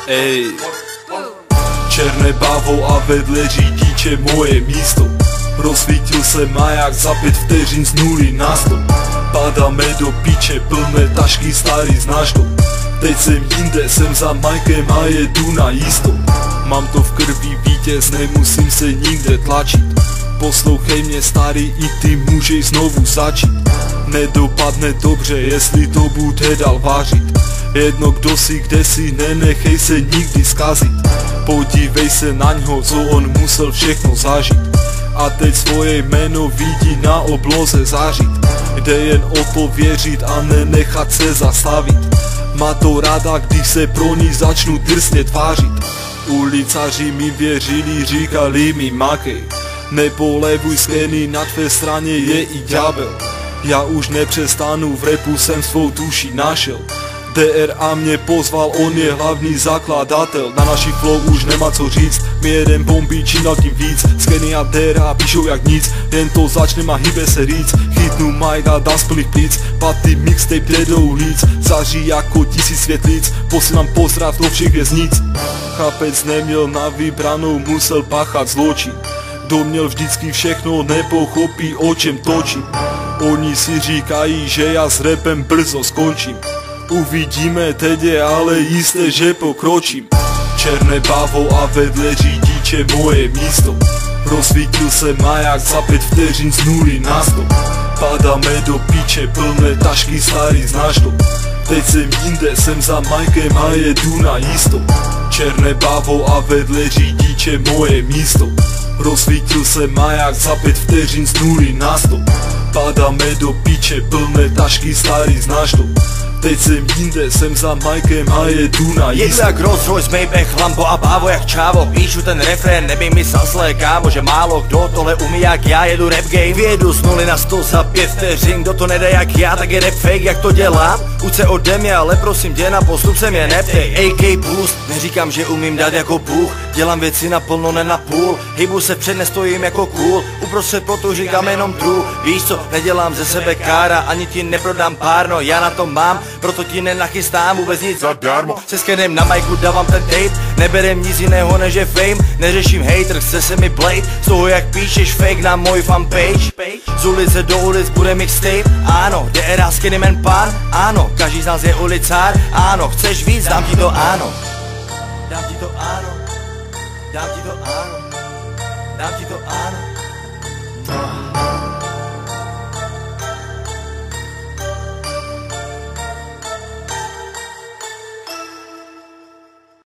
Ej, černé bávo a vedle řidiče moje místo. Rozsvítil se maják za 5 vteřin z 0 na 100. Padáme do piče, plné tašky starý, znáš to. Teď jsem jinde, jsem za Majkem a jedu na jisto. Mám to v krvi vítěz, nemusím se nikde tlačit. Poslouchej mě starý, i ty můžeš znovu začít. Nedopadne dobře, jestli to bude dál vážit. Jedno kdo si, kde si, nenechej se nikdy zkazit. Podívej se na něho, co on musel všechno zažít. A teď svoje jméno vidí na obloze zářit. Jde jen o to věřit a nenechat se zastavit. Má to ráda, když se pro ní začnu drsně tvářit. Ulicaři mi věřili, říkali mi makej. Nepolevuj skeny, na tvé straně je i ďábel. Já už nepřestanu, v rapu jsem svou duši našel. DRA mě pozval, on je hlavní zakladatel. Na naší flow už nemá co říct, my jeden bombí, čím dál tím víc. Skeny a DRA píšou jak nic, jen to začne a hýbe se říct. Chytnu mic a dám z plných plíc, patý mixtape jde do ulic. Zaří jako 1000 světlic, posílám pozdrav do všech věznic. Chlapec neměl na vybranou, musel páchat zločin. Kdo měl vždycky všechno, nepochopí o čem točím. Oni si říkají, že já s rapem brzo skončím. Uvidíme, teď je ale jisté, že pokročím. Černé bávo a vedle řidiče moje místo. Rozsvítil se maják za 5 vteřin z 0 na 100. Padáme do piče, plné tašky starý, znáš to. Teď jsem jinde, jsem za Majkem a jedu na jisto. Černé bávo a vedle řidiče moje místo. Rozsvítil se maják za 5 vteřin z 0 na 100. Padáme do piče, plné tašky starý, znáš to. Teď jsem jinde, jsem za Majkem a jedu na jisto. Jedu jak Rolls Royce, Maybach, Lambo a bávo jak čávo. Píšu ten refrén, nebej mi zlé kámo, že málo kdo tohle umí jak já, jedu rap game. Vyjedu z 0 na 100 za 5 vteřin, kdo to nedá jak já, tak je rap fake, jak to dělám. Uč se ode mě, ale prosím tě na postup se mě neptej. AK plus, neříkám, že umím dát jako Bůh. Dělám věci naplno, ne na půl. Hýbu se před, nestojím jako cool. Uprostřed proto říkám jenom true. Víš co, nedělám ze sebe kára, ani ti neprodám párno, já na to mám. Proto ti nenachystám vůbec nic zadarmo. Se skenem na majku dávám ten tape, neberem nic jiného než je fame. Neřeším hater, chce se mi blade, z toho jak píšeš fake na můj fanpage. Z ulice do ulic bude mixtape, ano. DRA Skinnyman pán, ano. Každý z nás je ulicár, ano. Chceš víc, dám ti to ano. Dám ti to ano. Dám ti to ano. Dám ti to ano.